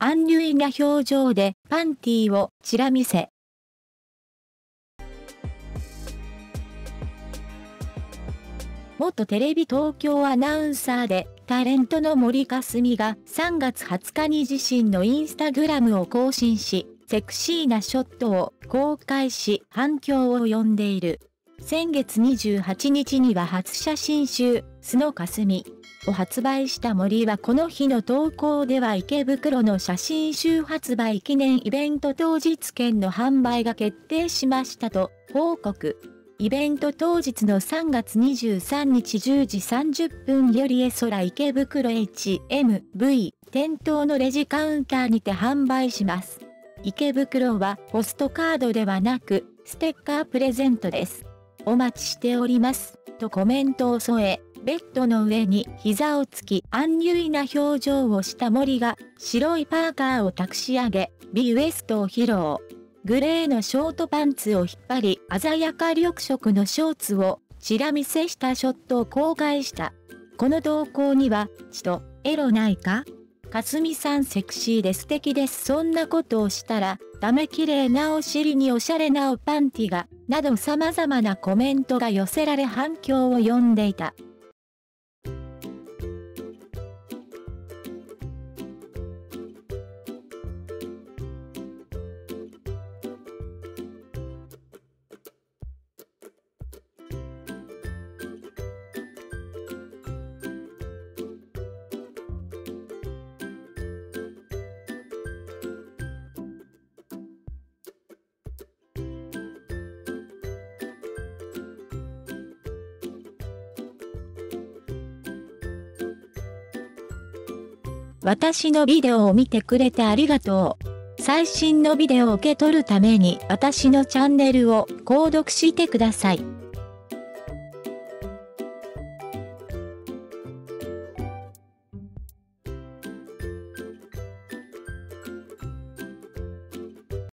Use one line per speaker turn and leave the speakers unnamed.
アンニュイな表情でパンティをちら見せ。元テレビ東京アナウンサーでタレントの森香澄が3月20日に自身のインスタグラムを更新し、セクシーなショットを公開し反響を呼んでいる。先月28日には初写真集、素の香澄を発売した森はこの日の投稿では池袋の写真集発売記念イベント当日券の販売が決定しましたと報告。イベント当日の3月23日10時30分より空池袋 HMV 店頭のレジカウンターにて販売します。池袋はポストカードではなくステッカープレゼントです。お待ちしております。とコメントを添え、ベッドの上に膝をつきアンニュイな表情をした森が白いパーカーを託し上げ、Bウエストを披露。グレーのショートパンツを引っ張り鮮やか緑色のショーツをちら見せしたショットを公開した。この投稿には、ちと、エロないか？香澄さんセクシーで素敵です。そんなことをしたら、ダメ綺麗なお尻におしゃれなおパンティが、など様々なコメントが寄せられ反響を呼んでいた。私のビデオを見てくれてありがとう。最新のビデオを受け取るために私のチャンネルを購読してください。